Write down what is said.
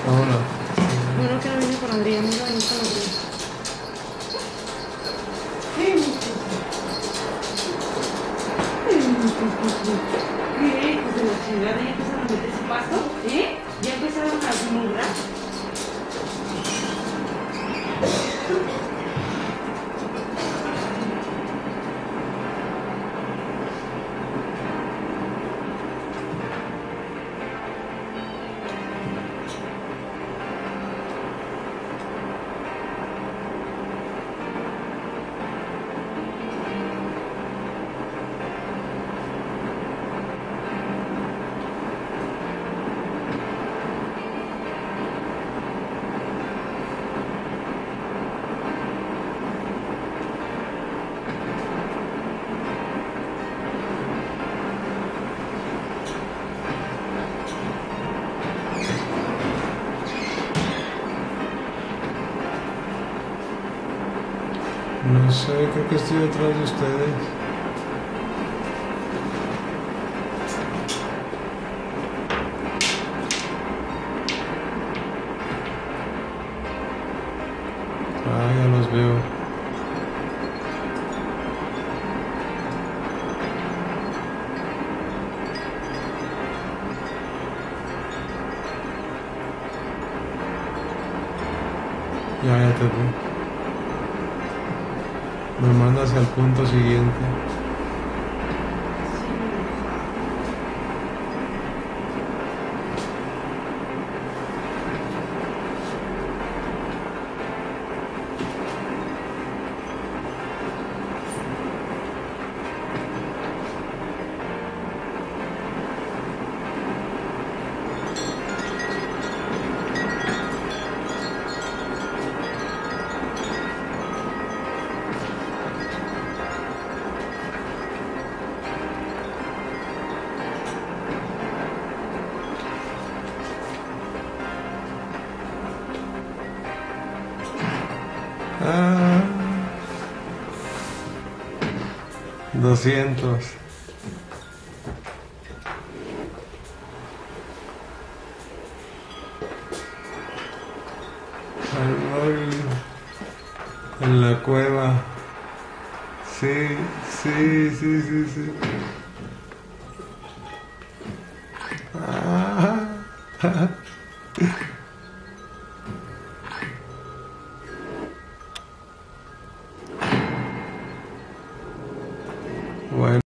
Hola. Bueno, que no vine con Adrián, no iba a venir con Adrián. ¿Qué? Hijos de la chingada, ya empezaron a meter su pasto, ¿eh? Ya empezaron a mugrar. No sé, creo que estoy detrás de ustedes. Ah, ya los veo. Ya te vi. Me mandas al punto siguiente. Ah, 200. En la cueva. Sí, sí, sí, sí, sí. Ah,